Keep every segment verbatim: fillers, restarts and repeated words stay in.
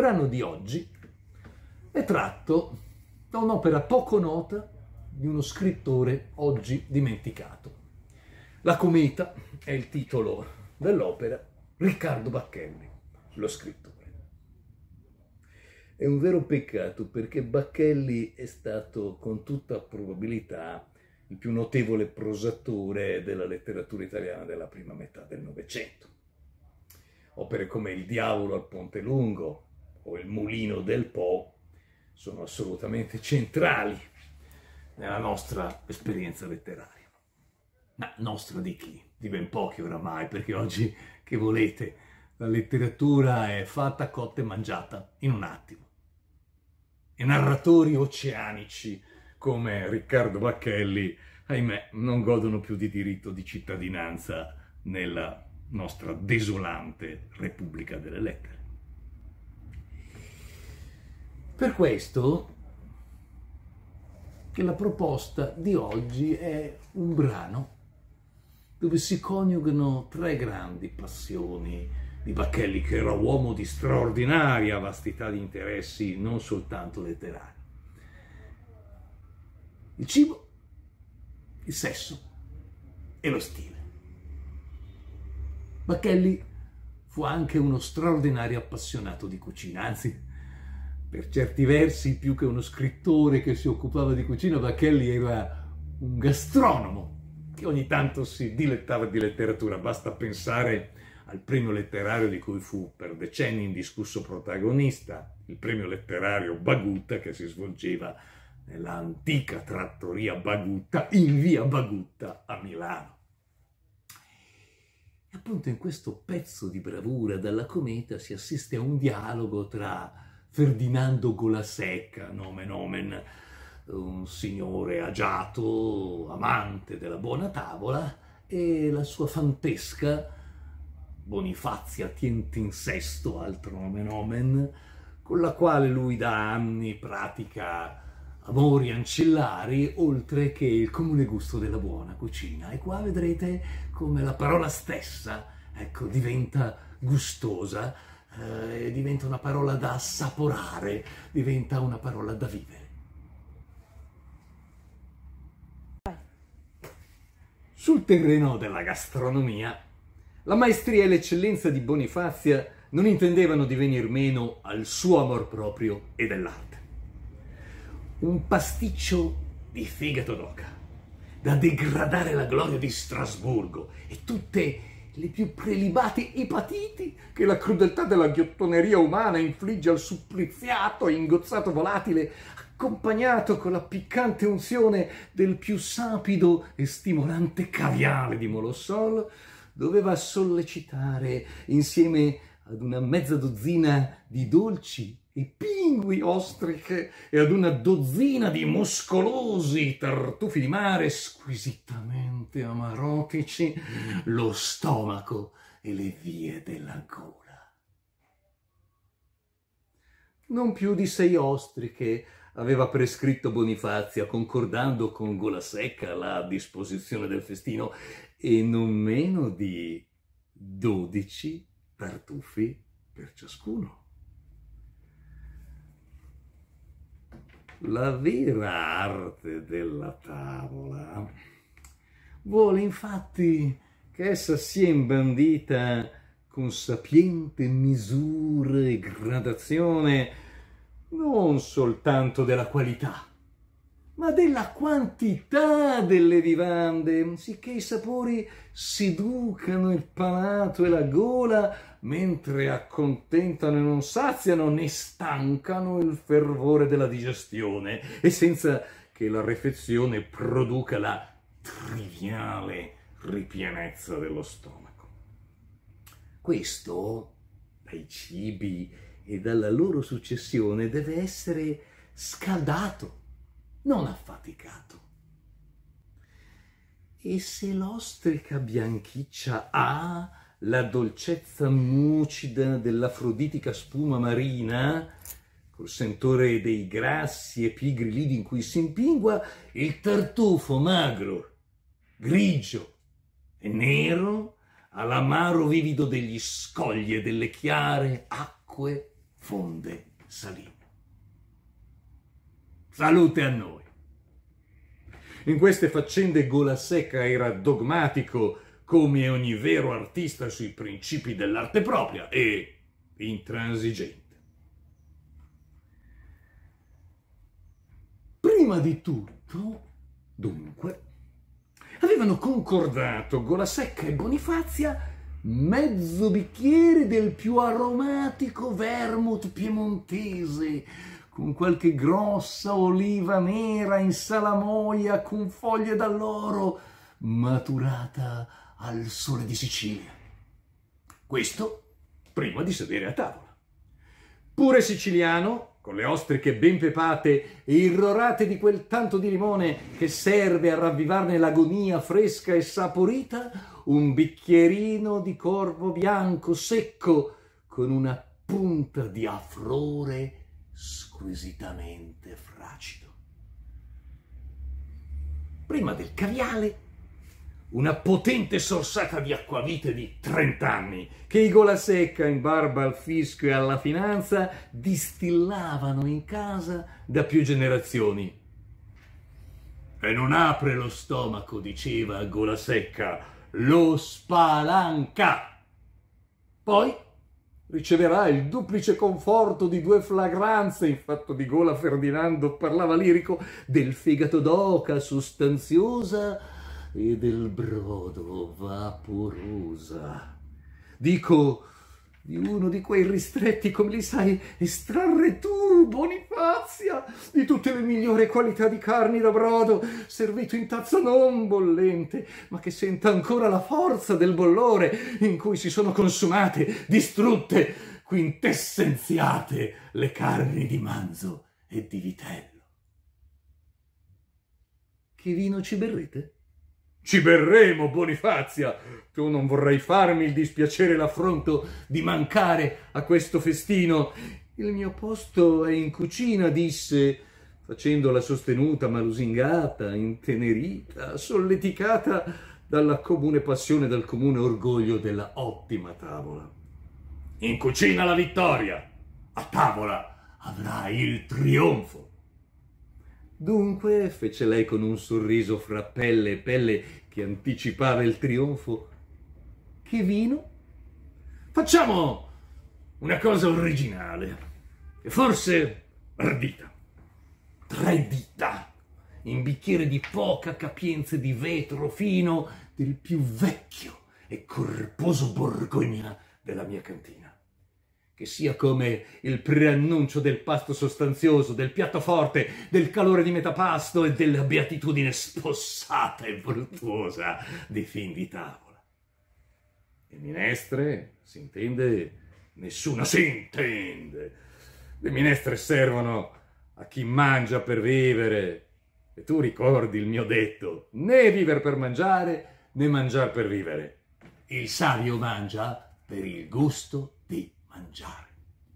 brano di oggi è tratto da un'opera poco nota di uno scrittore oggi dimenticato. La cometa è il titolo dell'opera, Riccardo Bacchelli, lo scrittore. È un vero peccato perché Bacchelli è stato con tutta probabilità il più notevole prosatore della letteratura italiana della prima metà del Novecento. Opere come Il diavolo al Ponte Lungo o Il mulino del Po sono assolutamente centrali nella nostra esperienza letteraria. Ma nostra di chi? Di ben pochi oramai, perché oggi, che volete, la letteratura è fatta, cotta e mangiata in un attimo. E narratori oceanici come Riccardo Bacchelli, ahimè, non godono più di diritto di cittadinanza nella nostra desolante Repubblica delle Lettere. Per questo che la proposta di oggi è un brano dove si coniugano tre grandi passioni di Bacchelli, che era uomo di straordinaria vastità di interessi, non soltanto letterari. Il cibo, il sesso e lo stile. Bacchelli fu anche uno straordinario appassionato di cucina, anzi, per certi versi, più che uno scrittore che si occupava di cucina, Bacchelli era un gastronomo che ogni tanto si dilettava di letteratura. Basta pensare al premio letterario di cui fu per decenni indiscusso protagonista, il premio letterario Bagutta, che si svolgeva nell'antica trattoria Bagutta in via Bagutta a Milano. E appunto in questo pezzo di bravura dalla cometa si assiste a un dialogo tra Ferdinando Golasecca, nomen omen, un signore agiato, amante della buona tavola, e la sua fantesca Bonifazia Tientinsesto, altro nomen omen, con la quale lui da anni pratica amori ancillari, oltre che il comune gusto della buona cucina. E qua vedrete come la parola stessa, ecco, diventa gustosa, eh, diventa una parola da assaporare, diventa una parola da vivere. Sul terreno della gastronomia, la maestria e l'eccellenza di Bonifazia non intendevano di venir meno al suo amor proprio e dell'arte. Un pasticcio di fegato d'oca, da degradare la gloria di Strasburgo e tutte le più prelibate epatiti che la crudeltà della ghiottoneria umana infligge al suppliziato e ingozzato volatile, accompagnato con la piccante unzione del più sapido e stimolante caviale di Molossol, doveva sollecitare, insieme ad una mezza dozzina di dolci e pingui ostriche e ad una dozzina di muscolosi tartufi di mare squisitamente amarotici, lo stomaco e le vie della gola. Non più di sei ostriche aveva prescritto Bonifazia, concordando con Golasecca la disposizione del festino, e non meno di dodici tartufi per ciascuno. La vera arte della tavola vuole infatti che essa sia imbandita con sapiente misura e gradazione non soltanto della qualità, ma della quantità delle vivande, sicché i sapori seducano il palato e la gola, mentre accontentano e non saziano né stancano il fervore della digestione, e senza che la refezione produca la triviale ripienezza dello stomaco. Questo, dai cibi e dalla loro successione, deve essere scaldato, non affaticato. E se l'ostrica bianchiccia ha la dolcezza mucida dell'afroditica spuma marina, col sentore dei grassi e pigri lidi in cui si impingua, il tartufo magro, grigio e nero ha l'amaro vivido degli scogli e delle chiare acque fonde salì. Salute a noi! In queste faccende Golasecca era dogmatico come ogni vero artista sui principi dell'arte propria e intransigente. Prima di tutto, dunque, avevano concordato Golasecca e Bonifazia mezzo bicchiere del più aromatico vermouth piemontese, con qualche grossa oliva nera in salamoia con foglie d'alloro, maturata al sole di Sicilia. Questo prima di sedere a tavola. Pure siciliano, con le ostriche ben pepate e irrorate di quel tanto di limone che serve a ravvivarne l'agonia fresca e saporita, un bicchierino di corvo bianco secco con una punta di afrore squisitamente fracido. Prima del caviale, una potente sorsata di acquavite di trent'anni che i Golasecca, in barba al fisco e alla finanza, distillavano in casa da più generazioni. E non apre lo stomaco, diceva Golasecca, lo spalanca. Poi riceverà il duplice conforto di due flagranze, in fatto di gola Ferdinando parlava lirico, del fegato d'oca sostanziosa e del brodo vaporosa. Dico, di uno di quei ristretti come li sai estrarre tu, Bonifazia, di tutte le migliori qualità di carni da brodo, servito in tazza non bollente, ma che senta ancora la forza del bollore in cui si sono consumate, distrutte, quintessenziate le carni di manzo e di vitello. Che vino ci berrete? Ci berremo, Bonifazia! Tu non vorrai farmi il dispiacere e l'affronto di mancare a questo festino. Il mio posto è in cucina, disse, facendo la sostenuta ma lusingata, intenerita, solleticata dalla comune passione e dal comune orgoglio della ottima tavola. In cucina la vittoria, a tavola avrai il trionfo. Dunque, fece lei con un sorriso fra pelle e pelle che anticipava il trionfo, che vino? Facciamo una cosa originale e forse ardita. Tre dita in bicchiere di poca capienza di vetro fino del più vecchio e corposo Borgogna della mia cantina. Che sia come il preannuncio del pasto sostanzioso, del piatto forte, del calore di metà pasto e della beatitudine spossata e voluttuosa di fin di tavola. E minestre, si intende? Nessuna si intende. Le minestre servono a chi mangia per vivere. E tu ricordi il mio detto, né vivere per mangiare, né mangiare per vivere. Il savio mangia per il gusto di mangiare.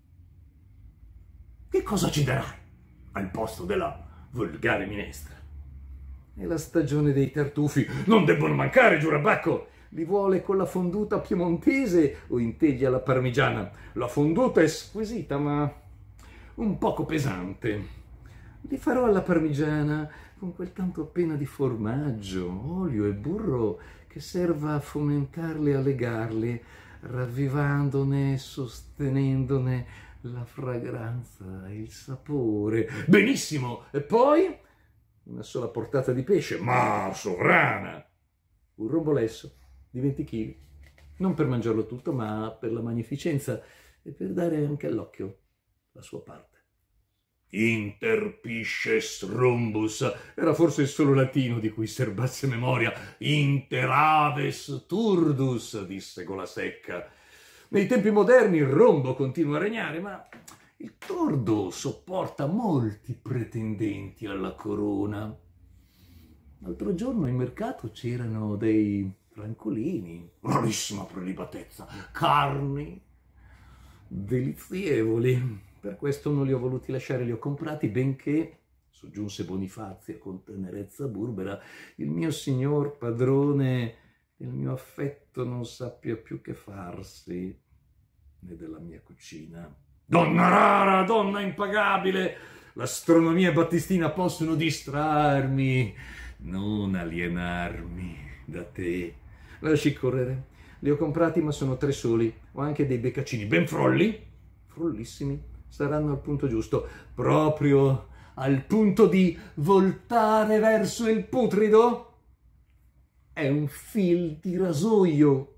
Che cosa ci darai al posto della volgare minestra? È la stagione dei tartufi, non debbono mancare, giurabacco. Li vuole con la fonduta piemontese o in teglia alla parmigiana? La fonduta è squisita ma un poco pesante. Li farò alla parmigiana con quel tanto appena di formaggio, olio e burro che serva a fomentarle e a legarle, ravvivandone e sostenendone la fragranza e il sapore. Benissimo! E poi una sola portata di pesce, ma sovrana! Un rombolesso di venti chili, non per mangiarlo tutto, ma per la magnificenza e per dare anche all'occhio la sua parte. Inter pisces rhombus, era forse il solo latino di cui serbasse memoria. Inter aves turdus, disse Golasecca. Nei tempi moderni il rombo continua a regnare, ma il tordo sopporta molti pretendenti alla corona. L'altro giorno in mercato c'erano dei francolini, rarissima prelibatezza, carni delizievoli. Per questo non li ho voluti lasciare, li ho comprati, benché, soggiunse Bonifazia con tenerezza burbera, il mio signor padrone del mio affetto non sappia più che farsi né della mia cucina. Donna rara, donna impagabile, l'astronomia e Battestina possono distrarmi, non alienarmi da te. Lasci correre, li ho comprati ma sono tre soli, ho anche dei beccaccini ben frolli, frollissimi, saranno al punto giusto, proprio al punto di voltare verso il putrido. È un fil di rasoio.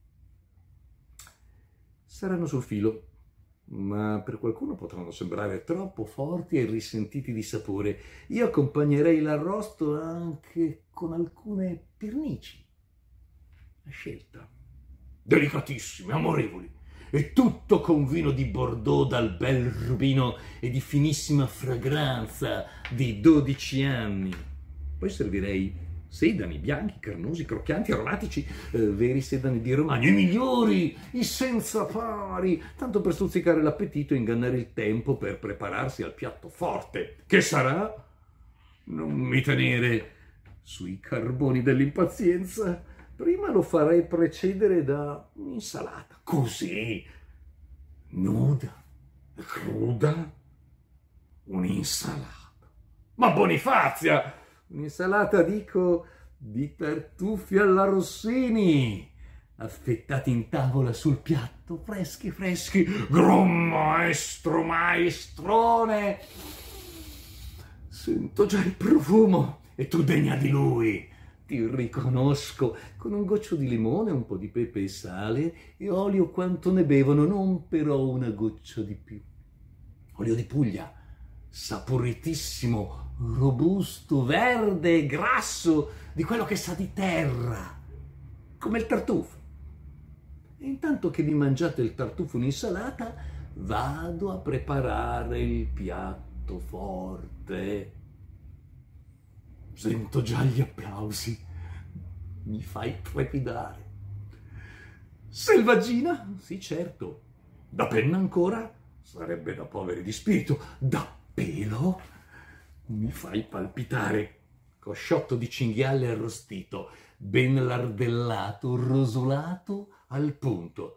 Saranno sul filo, ma per qualcuno potranno sembrare troppo forti e risentiti di sapore. Io accompagnerei l'arrosto anche con alcune pernici. A scelta. Delicatissime, amorevoli. E tutto con vino di Bordeaux dal bel rubino e di finissima fragranza di dodici anni. Poi servirei sedani bianchi, carnosi, croccanti, aromatici, eh, veri sedani di Romagna, i migliori, i senza pari, tanto per stuzzicare l'appetito e ingannare il tempo per prepararsi al piatto forte, che sarà non mi tenere sui carboni dell'impazienza. Prima lo farei precedere da un'insalata, così, nuda e cruda, un'insalata. Ma Bonifazia! Un'insalata, dico, di tartufi alla Rossini, affettati in tavola sul piatto, freschi freschi. Gran maestro, maestrone! Sento già il profumo e tu degna di lui. Ti riconosco, con un goccio di limone, un po' di pepe e sale e olio quanto ne bevono, non però una goccia di più. Olio di Puglia, saporitissimo, robusto, verde e grasso, di quello che sa di terra, come il tartufo. E intanto che vi mangiate il tartufo in insalata, vado a preparare il piatto forte. Sento già gli applausi, mi fai trepidare. Selvaggina? Sì, certo. Da penna ancora? Sarebbe da poveri di spirito. Da pelo? Mi fai palpitare. Cosciotto di cinghiale arrostito, ben lardellato, rosolato al punto.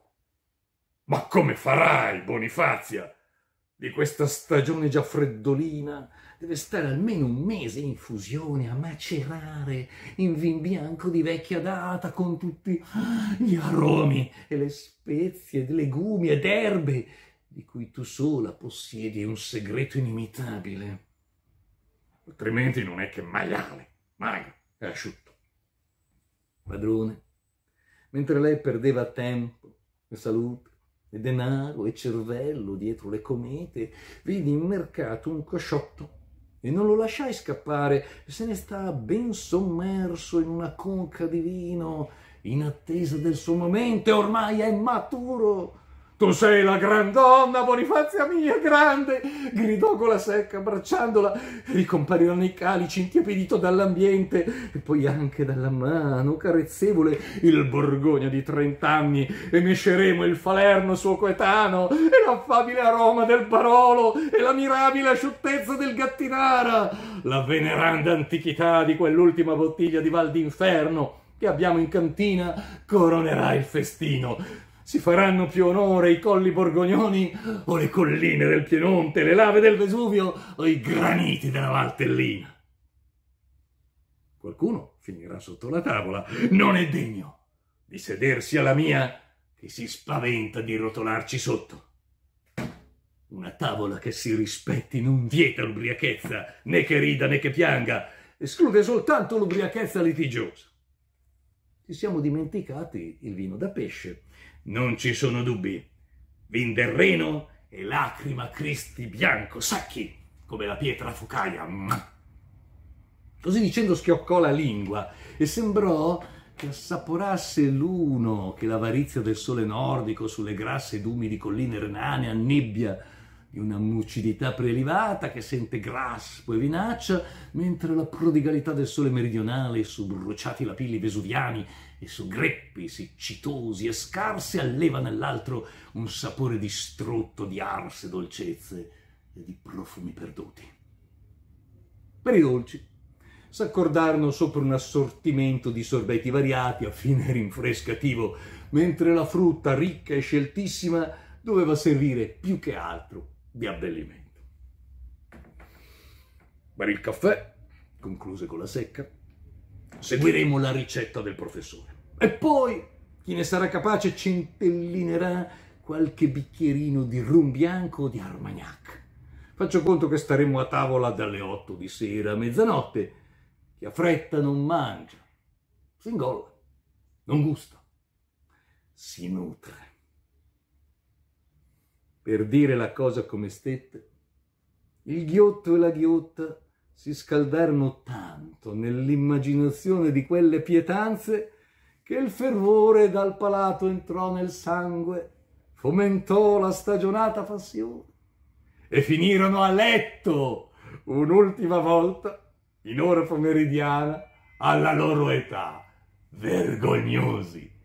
Ma come farai, Bonifazia? Di questa stagione già freddolina deve stare almeno un mese in fusione a macerare in vin bianco di vecchia data con tutti gli aromi e le spezie, legumi ed erbe di cui tu sola possiedi un segreto inimitabile. Altrimenti non è che maiale, magro e asciutto. Padrone, mentre lei perdeva tempo e salute e denaro e cervello dietro le comete, vidi in mercato un cosciotto e non lo lasciai scappare, se ne sta ben sommerso in una conca di vino in attesa del suo momento e ormai è maturo. Tu sei la gran donna, Bonifazia mia, grande! Gridò con la secca, abbracciandola. Ricomparirono i calici intiepidito dall'ambiente e poi anche dalla mano carezzevole il Borgogna di trent'anni e mesceremo il Falerno suo coetano e l'affabile aroma del Barolo e la mirabile asciuttezza del Gattinara, la veneranda antichità di quell'ultima bottiglia di Val d'Inferno che abbiamo in cantina coronerà il festino. Si faranno più onore i colli borgognoni o le colline del Piemonte, le lave del Vesuvio o i graniti della Valtellina. Qualcuno finirà sotto la tavola, non è degno di sedersi alla mia che si spaventa di rotolarci sotto. Una tavola che si rispetti non vieta l'ubriachezza, né che rida né che pianga, esclude soltanto l'ubriachezza litigiosa. Ci siamo dimenticati il vino da pesce. Non ci sono dubbi. Vin del Reno e lacrima Cristi bianco, sacchi come la pietra focaia. Così dicendo schioccò la lingua e sembrò che assaporasse l'uno che l'avarizia del sole nordico sulle grasse ed umidi colline renane annebbia di una mucidità prelevata che sente graspo e vinaccia, mentre la prodigalità del sole meridionale su bruciati lapilli vesuviani e su greppi siccitosi e scarsi alleva nell'altro un sapore distrutto di arse dolcezze e di profumi perduti. Per i dolci s'accordarono sopra un assortimento di sorbetti variati a fine rinfrescativo, mentre la frutta ricca e sceltissima doveva servire più che altro di abbellimento. Per il caffè, concluse con la secca, seguiremo la ricetta del professore. E poi, chi ne sarà capace, centellinerà qualche bicchierino di rum bianco o di Armagnac. Faccio conto che staremo a tavola dalle otto di sera a mezzanotte. Chi ha fretta non mangia, si ingolla, non gusta, si nutre. Per dire la cosa come stette, il ghiotto e la ghiotta si scaldarono tanto nell'immaginazione di quelle pietanze che il fervore dal palato entrò nel sangue, fomentò la stagionata passione e finirono a letto un'ultima volta in ora pomeridiana alla loro età, vergognosi